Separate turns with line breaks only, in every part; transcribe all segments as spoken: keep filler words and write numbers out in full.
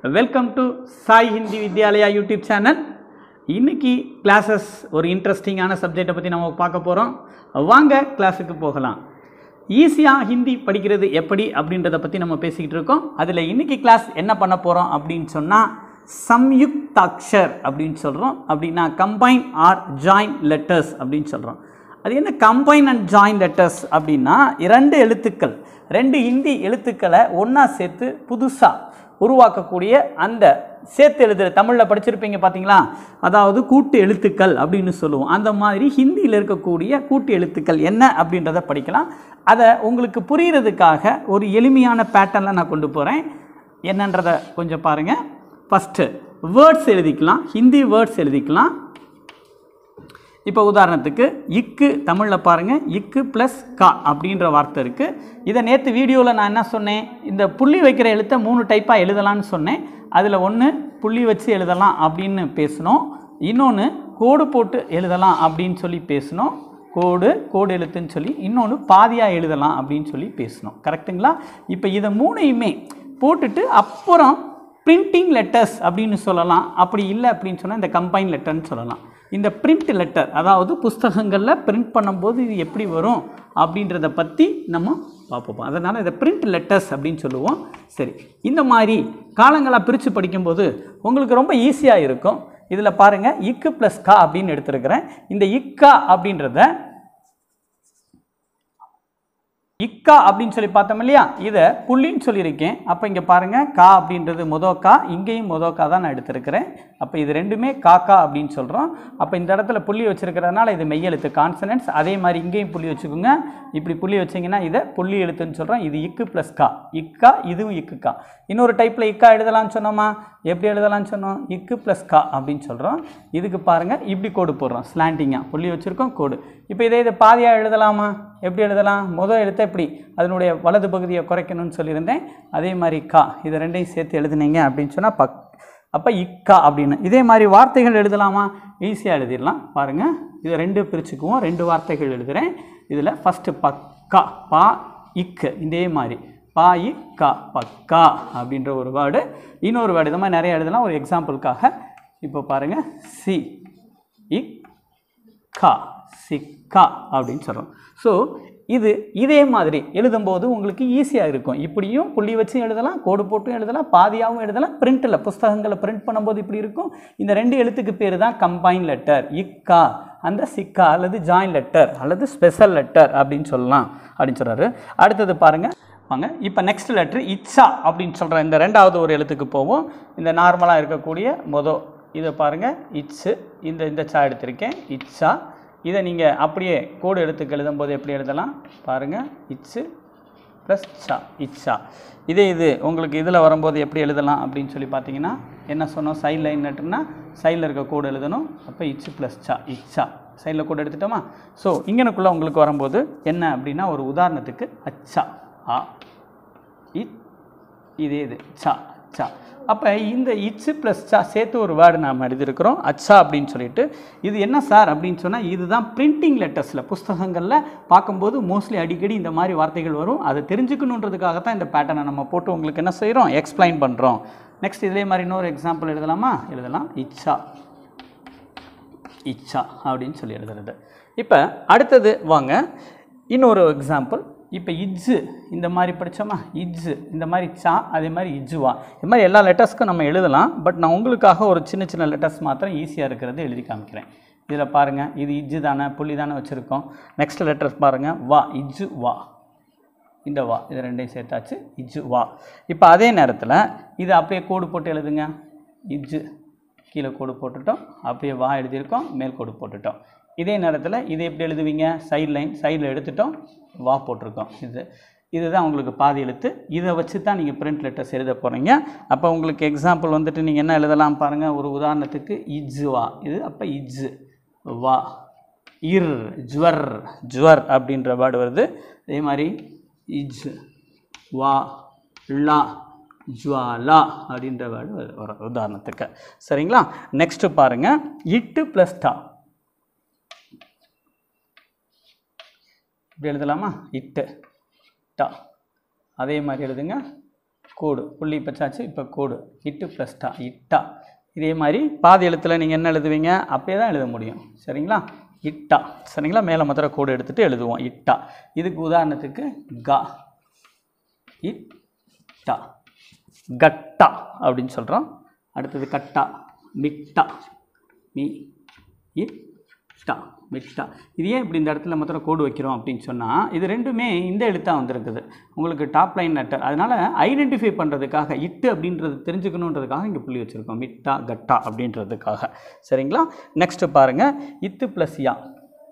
Welcome to Sai Hindi Vidyalaya YouTube channel. இன்னைக்கு classes ஒரு இன்ட்ரெஸ்டிங்கான சப்ஜெக்டை பற்றி நம்ம பார்க்க போகிறோம். வாங்க கிளாஸுக்கு போகலாம். ஈஸியாக ஹிந்தி படிக்கிறது எப்படி அப்படின்றத பற்றி நம்ம பேசிக்கிட்டு இருக்கோம். அதில் இன்றைக்கி கிளாஸ் என்ன பண்ண போகிறோம் அப்படின்னு சொன்னால் சம்யுக்தாக்ஷர் அப்படின்னு சொல்கிறோம். அப்படின்னா கம்பைன் ஆர் ஜாயின் லெட்டர்ஸ் அப்படின்னு சொல்கிறோம். அது என்ன கம்பைன் அண்ட் ஜாயின் லெட்டர்ஸ் அப்படின்னா இரண்டு எழுத்துக்கள் ரெண்டு ஹிந்தி எழுத்துக்களை ஒன்றா சேர்த்து புதுசாக உருவாக்கக்கூடிய அந்த சேர்த்து எழுதுகிற தமிழில் படிச்சிருப்பீங்க பார்த்தீங்களா, அதாவது கூட்டு எழுத்துக்கள் அப்படின்னு சொல்லுவோம். அந்த மாதிரி ஹிந்தியில் இருக்கக்கூடிய கூட்டு எழுத்துக்கள் என்ன அப்படின்றத படிக்கலாம். அதை உங்களுக்கு புரிகிறதுக்காக ஒரு எளிமையான பேட்டர்னில் நான் கொண்டு போகிறேன். என்னன்றதை கொஞ்சம் பாருங்கள். ஃபஸ்ட்டு வேர்ட்ஸ் எழுதிக்கலாம், ஹிந்தி வேர்ட்ஸ் எழுதிக்கலாம். இப்போ உதாரணத்துக்கு இக்கு தமிழில் பாருங்கள், இக்கு ப்ளஸ் கா அப்படின்ற வார்த்தை இருக்குது. இதை நேற்று வீடியோவில் நான் என்ன சொன்னேன், இந்த புள்ளி வைக்கிற எழுத்தை மூணு டைப்பாக எழுதலான்னு சொன்னேன். அதில் ஒன்று புள்ளி வச்சு எழுதலாம் அப்படின்னு பேசணும், இன்னொன்று கோடு போட்டு எழுதலாம் அப்படின்னு சொல்லி பேசணும், கோடு கோடு எழுத்துன்னு சொல்லி, இன்னொன்று பாதியாக எழுதலாம் அப்படின்னு சொல்லி பேசணும். கரெக்டுங்களா? இப்போ இதை மூணையுமே போட்டுட்டு அப்புறம் பிரிண்டிங் லெட்டர்ஸ் அப்படின்னு சொல்லலாம். அப்படி இல்லை அப்படின்னு சொன்னால் இந்த கம்பைன் லெட்டர்னு சொல்லலாம். இந்த பிரிண்ட் லெட்டர், அதாவது புஸ்தகங்களில் பிரிண்ட் பண்ணும்போது இது எப்படி வரும் அப்படின்றத பற்றி நம்ம பார்ப்போம். அதனால் இதை பிரிண்ட் லெட்டர்ஸ் அப்படின்னு சொல்லுவோம். சரி, இந்த மாதிரி காலங்களாக பிரித்து படிக்கும்போது உங்களுக்கு ரொம்ப ஈஸியாக இருக்கும். இதில் பாருங்கள், இக்கு ப்ளஸ் கா அப்படின்னு எடுத்துருக்கிறேன். இந்த இக்கா அப்படின்றத இக்கா அப்படின்னு சொல்லி பார்த்தோம் இல்லையா, இதை புள்ளின்னு சொல்லியிருக்கேன். அப்போ இங்கே பாருங்கள், கா அப்படின்றது மொதோக்கா, இங்கேயும் மொதோக்கா தான் நான் எடுத்திருக்கிறேன். அப்போ இது ரெண்டுமே காக்கா அப்படின்னு சொல்கிறோம். அப்போ இந்த இடத்துல புள்ளி வச்சுருக்கிறதுனால இது மெய்யெழுத்து கான்சனன்ட்ஸ். அதே மாதிரி இங்கேயும் புள்ளி வச்சுக்கோங்க. இப்படி புள்ளி வச்சிங்கன்னா இதை புள்ளி எழுத்துன்னு சொல்கிறோம். இது இக்கு ப்ளஸ் கா, இக்கா, இதுவும் இக்குக்கா. இன்னொரு டைப்பில் இக்கா எழுதலாம்னு சொன்னோமா, எப்படி எழுதலாம்னு சொன்னோம், இக்கு ப்ளஸ் கா அப்படின்னு சொல்கிறோம். இதுக்கு பாருங்கள், இப்படி கோடு போடுறோம், ஸ்லாண்டிங்காக புள்ளி வச்சுருக்கோம், கோடு. இப்போ இதே இதை பாதியாக எழுதலாமா, எப்படி எழுதலாம், முதல் எழுத்தை எப்படி அதனுடைய வலது பகுதியை குறைக்கணும்னு சொல்லியிருந்தேன். அதே மாதிரி கா, இதை ரெண்டையும் சேர்த்து எழுதுனீங்க அப்படின்னு சொன்னால் பக், அப்போ இக்கா அப்படின்னு. இதே மாதிரி வார்த்தைகள் எழுதலாமா, ஈஸியாக எழுதிடலாம். பாருங்கள், இதை ரெண்டு பிரிச்சுக்குவோம். ரெண்டு வார்த்தைகள் எழுதுகிறேன். இதில் ஃபஸ்ட்டு பக்கா, பா இக்கு, இதே மாதிரி பா இக்கா, பக்கா அப்படின்ற ஒரு வேர்டு. இன்னொரு வேர்டு இந்த மாதிரி நிறைய எழுதலாம். ஒரு எக்ஸாம்பிளுக்காக இப்போ பாருங்கள், சி இக் கா, சிக்கா அப்படின்னு சொல்கிறோம். ஸோ இது இதே மாதிரி எழுதும்போது உங்களுக்கு ஈஸியாக இருக்கும். இப்படியும் புள்ளி வச்சு எழுதலாம், கோடு போட்டும் எழுதலாம், பாதியாகவும் எழுதலாம். பிரிண்டில் புஸ்தகங்களை பிரிண்ட் பண்ணும்போது இப்படி இருக்கும். இந்த ரெண்டு எழுத்துக்கு பேர் தான் கம்பைன் லெட்டர், இக்கா அந்த சிக்கா, அல்லது ஜாயின் லெட்டர் அல்லது ஸ்பெஷல் லெட்டர் அப்படின்னு சொல்லலாம் அப்படின்னு சொல்கிறாரு. அடுத்தது பாருங்கள் வாங்க. இப்போ நெக்ஸ்ட் லெட்ரு இச்சா அப்படின்னு சொல்கிற இந்த ரெண்டாவது ஒரு எழுத்துக்கு போவோம். இந்த நார்மலாக இருக்கக்கூடிய மொதல் இதை பாருங்கள், இச்சு, இந்த இந்த சா எடுத்திருக்கேன், இச்சா. இதை நீங்கள் அப்படியே கோடு எழுத்துக்கு எழுதும்போது எப்படி எழுதலாம் பாருங்கள், இச்சு ப்ளஸ் சா, இச்சா. இதே இது உங்களுக்கு இதில் வரும்போது எப்படி எழுதலாம் அப்படின்னு சொல்லி பார்த்தீங்கன்னா என்ன சொன்னோம், சைட் லைன் லெட்டர்னா சைடில் இருக்க கோடு எழுதணும். அப்போ இச்சு ப்ளஸ் சா, இச்சா. சைடில் கோடு எடுத்துட்டோமா. ஸோ இங்கனுக்குள்ளே உங்களுக்கு வரும்போது என்ன அப்படின்னா, ஒரு உதாரணத்துக்கு அச்சா, ஆ இ, இதே இது சா, சா. அப்போ இந்த இச்சு ப்ளஸ் சா சேர்த்து ஒரு வேர்டு நாம் எழுதியிருக்கிறோம், அச்சா அப்படின்னு சொல்லிட்டு. இது என்ன சார் அப்படின்னு சொன்னால், இதுதான் பிரிண்டிங் லெட்டர்ஸில் புஸ்தகங்களில் பார்க்கும்போது மோஸ்ட்லி அடிக்கடி இந்த மாதிரி வார்த்தைகள் வரும். அதை தெரிஞ்சுக்கணுன்றதுக்காக தான் இந்த பேட்டர்னை நம்ம போட்டு உங்களுக்கு என்ன செய்கிறோம், எக்ஸ்பிளைன் பண்ணுறோம். நெக்ஸ்ட் இதே மாதிரி இன்னொரு எக்ஸாம்பிள் எழுதலாமா, எழுதலாம், இச்சா இச்சா அப்படின்னு சொல்லி எழுதுறது. இப்போ அடுத்தது வாங்க இன்னொரு எக்ஸாம்பிள். இப்போ இஜ்ஜு இந்த மாதிரி படித்தோமா, இஜ்ஜு இந்த மாதிரி சா, அதே மாதிரி இஜ்ஜுவா, இது மாதிரி எல்லா லெட்டர்ஸ்க்கும் நம்ம எழுதலாம். பட் நான் உங்களுக்காக ஒரு சின்ன சின்ன லெட்டர்ஸ் மாத்திரம் ஈஸியாக இருக்கிறது எழுதி காமிக்கிறேன். இதில் பாருங்கள், இது இஜ்ஜு தானே, புள்ளி தானே வச்சுருக்கோம். நெக்ஸ்ட் லெட்டர்ஸ் பாருங்கள், வா, இஜ்ஜு வா, இந்த வா, இது ரெண்டையும் சேர்த்தாச்சு, இஜ்ஜு வா. இப்போ அதே நேரத்தில் இது அப்படியே கோடு போட்டு எழுதுங்க, இஜ்ஜு கீழே கோடு போட்டுட்டோம், அப்படியே வா எழுதியிருக்கோம், மேல் கோடு போட்டுட்டோம். இதே நேரத்தில் இதை எப்படி எழுதுவீங்க, சைட் லைன் சைடில் எடுத்துட்டோம், வா போட்டிருக்கோம். இது இதுதான் உங்களுக்கு பாதி எழுத்து. இதை வச்சு தான் நீங்கள் பிரிண்ட் லெட்டர்ஸ் எழுத போகிறீங்க. அப்போ உங்களுக்கு எக்ஸாம்பிள் வந்துட்டு நீங்கள் என்ன எழுதலாம் பாருங்கள். ஒரு உதாரணத்துக்கு இஜ்ஜு வா, இது அப்போ இஜ்ஜு வா, இர் ஜுவர், ஜுவர் அப்படின்ற வேர்டு வருது. அதே மாதிரி இஜ் வா லா, ஜுவாலா அப்படின்ற வேர்டு வரும் உதாரணத்துக்கு. சரிங்களா? நெக்ஸ்ட்டு பாருங்கள், இட்டு ப்ளஸ் டா, இப்படி எழுதலாமா, இட்டு டா. அதே மாதிரி எழுதுங்க, கோடு புள்ளி பச்சாச்சு. இப்போ கோடு இட்டு ப்ளஸ் டா இட்டா. இதே மாதிரி பாதி எழுத்தில் நீங்கள் என்ன எழுதுவீங்க அப்படியே தான் எழுத முடியும் சரிங்களா. இட்டா சரிங்களா. மேலே மாத்திர கோடு எடுத்துகிட்டு எழுதுவோம் இட்டா. இதுக்கு உதாரணத்துக்கு கா இட்டா கட்டா அப்படின்னு சொல்கிறோம். அடுத்தது கட்டா மிட்டா மீ இட்டா மிட்டா. இது ஏன் இப்படி இந்த இடத்துல மாத்திரம் கோடு வைக்கிறோம் அப்படின்னு சொன்னால் இது ரெண்டுமே இந்த எழுத்தாக வந்திருக்குது உங்களுக்கு டாப் லைன் லெட்டர். அதனால் ஐடென்டிஃபை பண்ணுறதுக்காக இட்டு அப்படின்றது தெரிஞ்சுக்கணுன்றதுக்காக இங்கே புள்ளி வச்சுருக்கோம் மிட்டா கட்டா அப்படின்றதுக்காக சரிங்களா. நெக்ஸ்ட்டு பாருங்கள் இத்து ப்ளஸ் யா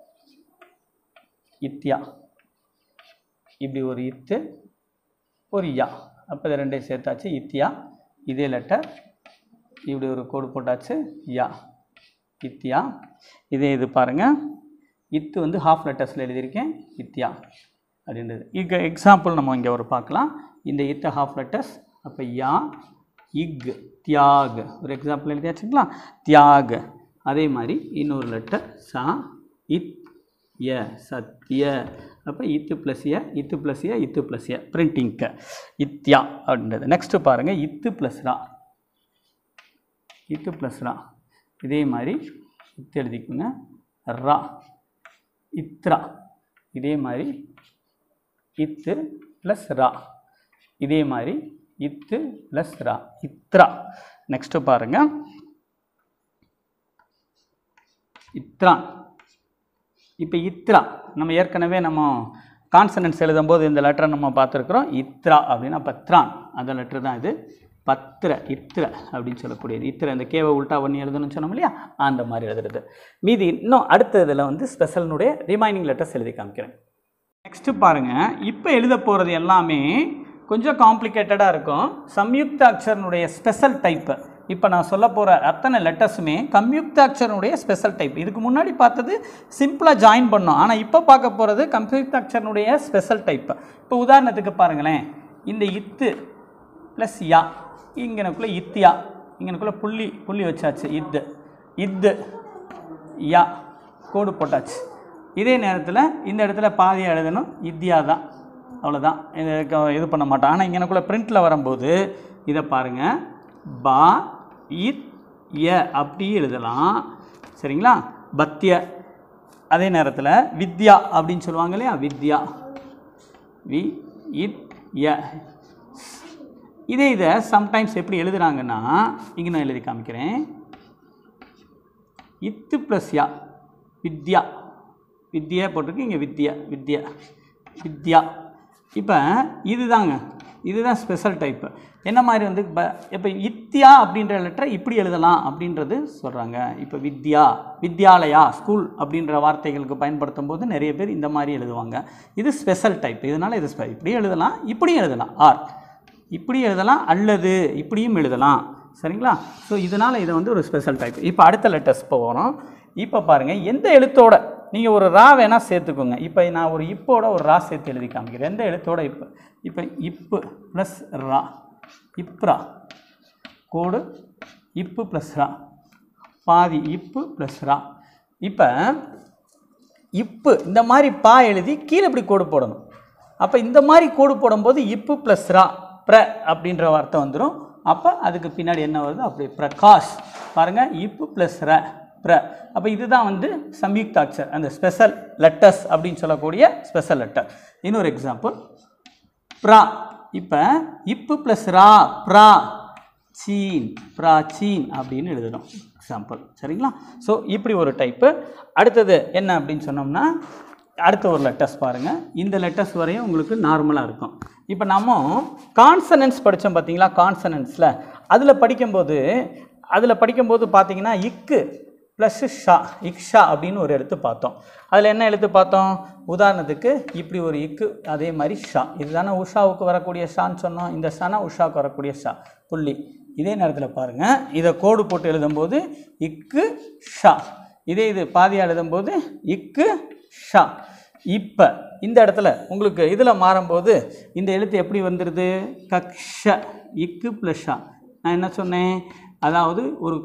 இத்தியா. இப்படி ஒரு இத்து ஒரு யா. அப்போ இதை ரெண்டையும் சேர்த்தாச்சு இத்தியா. இதே லெட்டர் இப்படி ஒரு கோடு போட்டாச்சு யா இத்தியா. இதே இது பாருங்கள் இத்து வந்து ஹாஃப் லெட்டர்ஸில் எழுதியிருக்கேன் இத்தியா அப்படின்றது. இங்கே எக்ஸாம்பிள் நம்ம இங்கே ஒரு பார்க்கலாம். இந்த இத்த ஹாஃப் லெட்டர்ஸ். அப்போ யா இக் தியாக் ஒரு எக்ஸாம்பிள் எழுதியாச்சுங்களா தியாக். அதே மாதிரி இன்னொரு லெட்டர் சா இத் ய சத்ய. அப்போ இத்து ப்ளஸ் ய இத்து ப்ளஸ் ய இத்து ப்ளஸ் ய பிரிண்டிங்க்கு இத்தியா அப்படின்றது. நெக்ஸ்ட்டு பாருங்கள் இத்து ப்ளஸ் ரா இத்து ப்ளஸ் ரா. இதே மாதிரி இத்து எழுதிக்குங்க ரா இத்ரா. இதே மாதிரி இத்து ப்ளஸ் ரா. இதே மாதிரி இத்து ப்ளஸ் ரா இத்ரா. நெக்ஸ்ட்டு பாருங்கள் இத்ரா. இப்போ இத்ரா நம்ம ஏற்கனவே நம்ம கான்சனன்ட்ஸ் எழுதும்போது இந்த லெட்டரை நம்ம பார்த்துருக்குறோம் இத்ரா அப்படின்னா பத்ரான் அந்த லெட்டர் தான் இது. பத்திர இத்திர அப்படின்னு சொல்லக்கூடியது. இத்திர இந்த கேவை உல்ட்டா பண்ணி எழுதணும்னு சொன்னோம் இல்லையா அந்த மாதிரி எழுதுறது. மீதி இன்னும் அடுத்த இதில் வந்து ஸ்பெஷல்னுடைய ரிமைனிங் லெட்டர்ஸ் எழுதி காமிக்கிறேன். நெக்ஸ்ட்டு பாருங்கள் இப்போ எழுத போகிறது எல்லாமே கொஞ்சம் காம்ப்ளிகேட்டடாக இருக்கும். சம்யுக்தாட்சரனுடைய ஸ்பெஷல் டைப்பு. இப்போ நான் சொல்ல போகிற அத்தனை லெட்டர்ஸுமே கம்யுக்தாட்சரனுடைய ஸ்பெஷல் டைப். இதுக்கு முன்னாடி பார்த்தது சிம்பிளாக ஜாயின் பண்ணோம். ஆனால் இப்போ பார்க்க போகிறது கம்யுக்தாட்சரனுடைய ஸ்பெஷல் டைப்பு. இப்போ உதாரணத்துக்கு பாருங்களேன் இந்த இத்து ப்ளஸ் யா. இங்கனக்குள்ளே இத்தியா. இங்கனக்குள்ளே புள்ளி புள்ளி வச்சாச்சு இத்து இத்து யா கோடு போட்டாச்சு. இதே நேரத்தில் இந்த இடத்துல பாதியாக எழுதணும் இத்தியா தான். அவ்வளோதான். இது இது பண்ண மாட்டோம். ஆனால் இங்கனக்குள்ளே பிரிண்டில் வரும்போது இதை பாருங்கள் பா இத் ய அப்படி எழுதலாம் சரிங்களா பத்திய. அதே நேரத்தில் வித்யா அப்படின்னு சொல்லுவாங்க இல்லையா வித்யா வி இத் ய. இதே இதை சம்டைம்ஸ் எப்படி எழுதுகிறாங்கன்னா இங்கே நான் எழுதி காமிக்கிறேன் இத்து ப்ளஸ் யா வித்யா. வித்யா போட்டிருக்கு இங்கே வித்யா வித்யா வித்யா. இப்போ இதுதாங்க இதுதான் ஸ்பெஷல் டைப்பு. என்ன மாதிரி வந்து ப இப்போ இத்தியா அப்படின்ற லெட்டரை இப்படி எழுதலாம் அப்படின்றது சொல்கிறாங்க. இப்போ வித்யா வித்யாலயா ஸ்கூல் அப்படின்ற வார்த்தைகளுக்கு பயன்படுத்தும் போது நிறைய பேர் இந்த மாதிரி எழுதுவாங்க. இது ஸ்பெஷல் டைப். இதனால் இது இப்படி எழுதலாம் இப்படியும் எழுதலாம் ஆர் இப்படி எழுதலாம் அல்லது இப்படியும் எழுதலாம் சரிங்களா. ஸோ இதனால் இதை வந்து ஒரு ஸ்பெஷல் டைப். இப்போ அடுத்த லெட்டர்ஸ் போகிறோம். இப்போ பாருங்கள் எந்த எழுத்தோட நீங்கள் ஒரு ரா வேணால் சேர்த்துக்கோங்க. இப்போ நான் ஒரு இப்போட ஒரு ரா சேர்த்து எழுதி காமிக்கிறேன். எந்த எழுத்தோட இப்போ இப்போ இப்பு ப்ளஸ் ரா இப்ரா கோடு இப்பு ப்ளஸ் ரா பாதி இப்பு ப்ளஸ் ரா. இப்போ இப்பு இந்த மாதிரி பா எழுதி கீழே இப்படி கோடு போடணும். அப்போ இந்த மாதிரி கோடு போடும்போது இப்பு ப்ளஸ் ரா ப்ர அப்படின்ற வார்த்தை வந்துடும். அப்போ அதுக்கு பின்னாடி என்ன வருது அப்படி பிரகாஷ் பாருங்கள் இப்பு ப்ளஸ் ர ப்ர. அப்போ இதுதான் வந்து சம்யுக்தாட்சர் அந்த ஸ்பெஷல் லெட்டர்ஸ் அப்படின்னு சொல்லக்கூடிய ஸ்பெஷல் லெட்டர். இன்னொரு எக்ஸாம்பிள் ப்ரா. இப்போ இப்பு ப்ளஸ் ரா ப்ரா சீன் பிராச்சீன் அப்படின்னு எழுதணும் எக்ஸாம்பிள் சரிங்களா. ஸோ இப்படி ஒரு டைப்பு. அடுத்தது என்ன அப்படின்னு சொன்னோம்னா அடுத்த ஒரு லெட்டர்ஸ் பாருங்கள். இந்த லெட்டர்ஸ் வரையும் உங்களுக்கு நார்மலாக இருக்கும். இப்போ நம்ம கான்சனன்ஸ் படித்தோம் பார்த்தீங்களா கான்சனன்ஸில் அதில் படிக்கும்போது அதில் படிக்கும்போது பார்த்தீங்கன்னா இக்கு ப்ளஸ் ஷா இக்ஷா அப்படின்னு ஒரு எழுத்து பார்த்தோம். அதில் என்ன எழுத்து பார்த்தோம் உதாரணத்துக்கு இப்படி ஒரு இக்கு அதே மாதிரி ஷா. இதுதானே உஷாவுக்கு வரக்கூடிய ஷான்னு சொன்னோம். இந்த ஷானா உஷாவுக்கு வரக்கூடிய ஷா புள்ளி. இதே நேரத்தில் பாருங்கள் இதை கோடு போட்டு எழுதும்போது இக்கு ஷா. இதே இது பாதியாக எழுதும்போது இக்கு ஷா. இப்போ இந்த இடத்துல உங்களுக்கு இதில் மாறும்போது இந்த எழுத்து எப்படி வந்துடுது கக்ஷ இக்கு ப்ளஸ் ஷா. நான் என்ன சொன்னேன் அதாவது ஒரு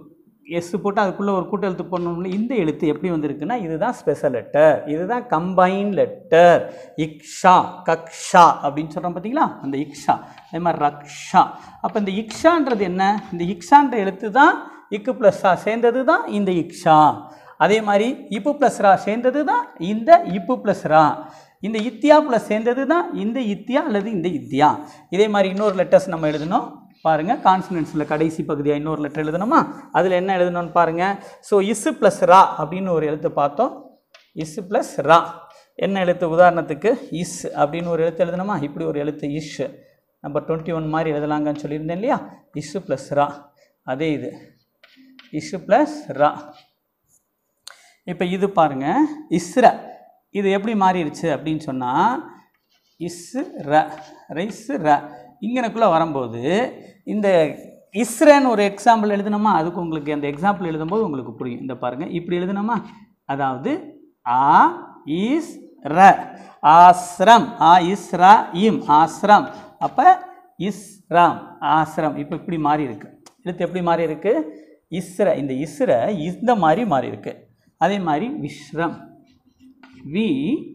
எஸ் போட்டு அதுக்குள்ளே ஒரு கூட்டெழுத்து போடணும்ல, இந்த எழுத்து எப்படி வந்திருக்குன்னா இதுதான் ஸ்பெஷல் லெட்டர், இதுதான் கம்பைன் லெட்டர். இக்ஷா கக்ஷா அப்படின்னு சொல்கிறோம் பார்த்தீங்களா, அந்த இக்ஷா. அதே மாதிரி ரக்ஷா. அப்போ இந்த இக்ஷான்றது என்ன, இந்த இக்ஷான்ற எழுத்து தான் இக்கு ப்ளஸ் ரா சேர்ந்தது தான் இந்த இக்ஷா. அதே மாதிரி இப்பு ப்ளஸ் ரா சேர்ந்தது தான் இந்த இப்பு ப்ளஸ் ரா. இந்த இத்தியா ப்ளஸ் சேர்ந்தது தான் இந்த இத்தியா அல்லது இந்த இத்தியா. இதே மாதிரி இன்னொரு லெட்டர்ஸ் நம்ம எழுதணும் பாருங்கள். கான்சனன்ட்ஸில் கடைசி பகுதியாக இன்னொரு லெட்டர் எழுதணுமா, அதில் என்ன எழுதணும்னு பாருங்கள். ஸோ இஸ் ப்ளஸ் ரா அப்படின்னு ஒரு எழுத்து பார்த்தோம். இஸ் ப்ளஸ் ரா என்ன எழுத்து, உதாரணத்துக்கு இஸ் அப்படின்னு ஒரு எழுத்து எழுதணுமா, இப்படி ஒரு எழுத்து இஷ் நம்பர் டுவெண்ட்டி ஒன் மாதிரி எழுதலாங்கன்னு சொல்லியிருந்தேன் இல்லையா. இஸ் ப்ளஸ் ரா, அதே இது இஸ் ப்ளஸ் ரா. இப்போ இது பாருங்கள் இஸ்ர, இது எப்படி மாறிடுச்சு அப்படின்னு சொன்னால் இஸ் ர ரைஸ் ர இங்கனக்குள்ளே வரும்போது இந்த இஸ்ரன்னு ஒரு எக்ஸாம்பிள் எழுதணுமா, அதுக்கு உங்களுக்கு அந்த எக்ஸாம்பிள் எழுதும்போது உங்களுக்கு புரியும். இந்த பாருங்கள் இப்படி எழுதணுமா, அதாவது ஆ இஸ் ர ஆஸ்ரம், ஆ இஸ் ர இம் ஆஸ்ரம். அப்போ இஸ்ராம் ஆஸ்ரம். இப்போ இப்படி மாறி இருக்கு எழுத்து, எப்படி மாறி இருக்கு, இஸ்ர, இந்த இஸ்ர இந்த மாதிரி மாறி இருக்கு. அதே மாதிரி விஸ்ரம், வி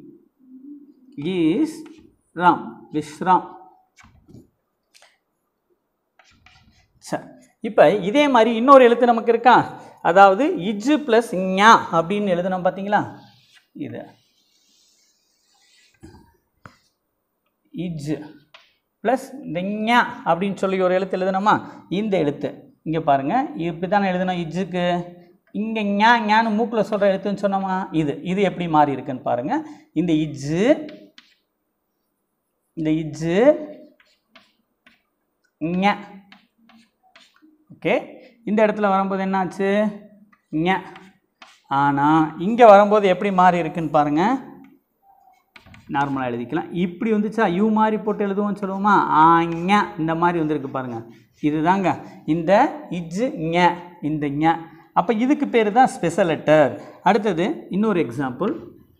இஸ் ராம் விஸ்ராம். சரி, இப்போ இதே மாதிரி இன்னொரு எழுத்து நமக்கு இருக்கா, அதாவது இஜ் ப்ளஸ் ஞா அப்படின்னு எழுதணும் பார்த்தீங்களா. இது இஜ் ப்ளஸ் இந்த ஞா அப்படின்னு சொல்லி ஒரு எழுத்து எழுதணுமா, இந்த எழுத்து இங்கே பாருங்கள் இப்படி தானே எழுதணும். இஜ்ஜுக்கு இங்கே ஞா ஞான்னு மூக்கில் சொல்கிற எழுத்துன்னு சொன்னோமா, இது இது எப்படி மாறி இருக்குன்னு பாருங்கள். இந்த இஜ்ஜு இந்த இஜ்ஜு ஞ, ஓகே. இந்த இடத்துல வரும்போது என்னாச்சு ஞ, ஆனால் இங்கே வரும்போது எப்படி மாறி இருக்குன்னு பாருங்கள். நார்மலாக எழுதிக்கலாம், இப்படி வந்துச்சா யூ மாதிரி போட்டு எழுதுவோம்னு சொல்லுவோமா, ஆஞ இந்த மாதிரி வந்துருக்கு பாருங்கள். இதுதாங்க இந்த இஜ்ஜு ஞ, இந்த ஞ. அப்போ இதுக்கு பேர் தான் ஸ்பெஷல் லெட்டர். அடுத்தது இன்னொரு எக்ஸாம்பிள்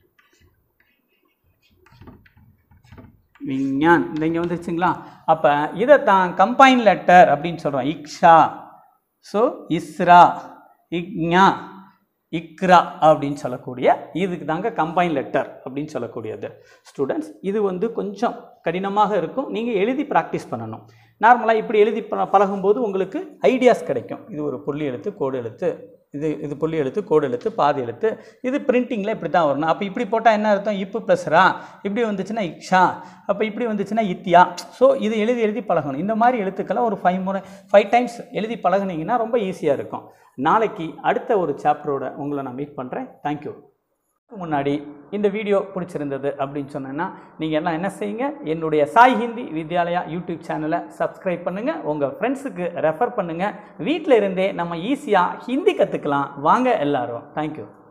விஞ்ஞான், இந்த இங்கே வந்துருச்சுங்களா. அப்போ இதை தான் கம்பைன் லெட்டர் அப்படின்னு சொல்கிறோம். இக்ஷா, ஸோ இஸ்ரா, இக்ஞா, இக்ரா அப்படின்னு சொல்லக்கூடிய இதுக்கு தாங்க கம்பைன் லெட்டர் அப்படின்னு சொல்லக்கூடியது. ஸ்டூடெண்ட்ஸ், இது வந்து கொஞ்சம் கடினமாக இருக்கும், நீங்கள் எழுதி ப்ராக்டிஸ் பண்ணணும். நார்மலாக இப்படி எழுதி பழகும்போது உங்களுக்கு ஐடியாஸ் கிடைக்கும். இது ஒரு புள்ளி எழுத்து கோடு எழுத்து, இது இது புள்ளி எழுத்து கோடு எழுத்து பாதி எழுத்து, இது பிரிண்டிங்கில் இப்படி தான் வரணும். அப்போ இப்படி போட்டால் என்ன அர்த்தம், இப்பு ப்ளஸ் ரா, இப்படி வந்துச்சுன்னா இக்ஷா, அப்போ இப்படி வந்துச்சுன்னா இத்தியா. ஸோ இது எழுதி எழுதி பழகணும். இந்த மாதிரி எழுத்துக்களை ஒரு ஃபைவ் முறை ஃபைவ் டைம்ஸ் எழுதி பழகுனீங்கன்னா ரொம்ப ஈஸியாக இருக்கும். நாளைக்கு அடுத்த ஒரு சாப்டரோட உங்களை நான் மீட் பண்ணுறேன். தேங்க்யூ. முன்னாடி இந்த வீடியோ பிடிச்சிருந்தது அப்படின்னு சொன்னேன்னா நீங்கள் எல்லாம் என்ன செய்யுங்க, என்னுடைய சாய் ஹிந்தி வித்யாலயா யூடியூப் சேனலை சப்ஸ்கிரைப் பண்ணுங்கள், உங்கள் ஃப்ரெண்ட்ஸுக்கு ரெஃபர் பண்ணுங்கள். வீட்டில் இருந்தே நம்ம ஈஸியாக ஹிந்தி கற்றுக்கலாம். வாங்க எல்லாரும். தேங்க்யூ.